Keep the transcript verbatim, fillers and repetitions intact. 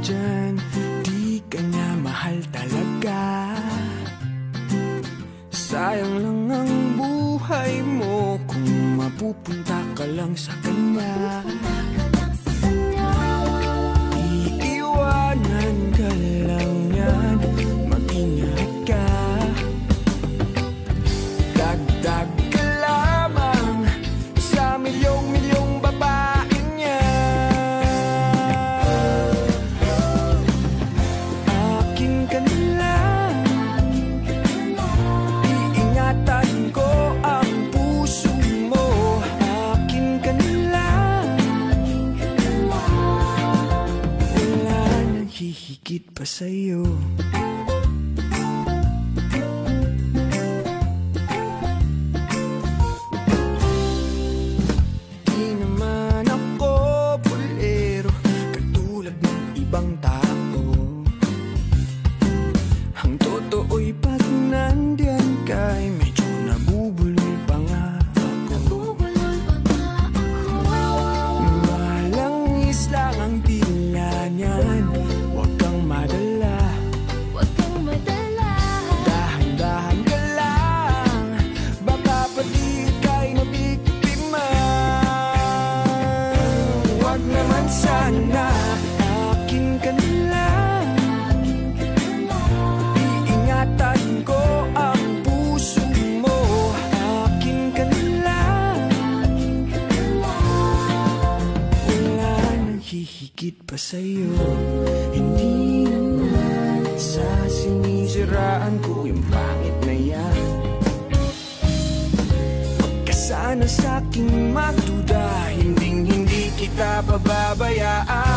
dyan, di ka niya mahal talaga. Sayang lang ang buhay mo kung mapupunta ka lang sa kanya. Iiwanan ka lang yan, mag-ingat ka. Dagdag ka lamang sa milyong-milyong babae niya. Akin ka na lang, iingatan ko ang puso mo. Akin ka na lang, wala nang hihigit pa sa'yo. Di naman ako bolero katulad ng ibang tao. Ang totoo'y pag nandiyan ka'y medyo nabubulol pa nga ako. Malangis lang ang tila niyan, huwag kang madala. Dahan-dahan ka lang, baka pati ika'y mabiktima. Huwag naman sana, akin ka na lang. Iingatan ko ang puso mo. Akin ka na lang, wala nang hihigit pa sa'yo. Hindi naman sa sinisiraan ko yung pangit na yan. Huwag ka sana sa'king magduda, hinding hindi kita pababayaan.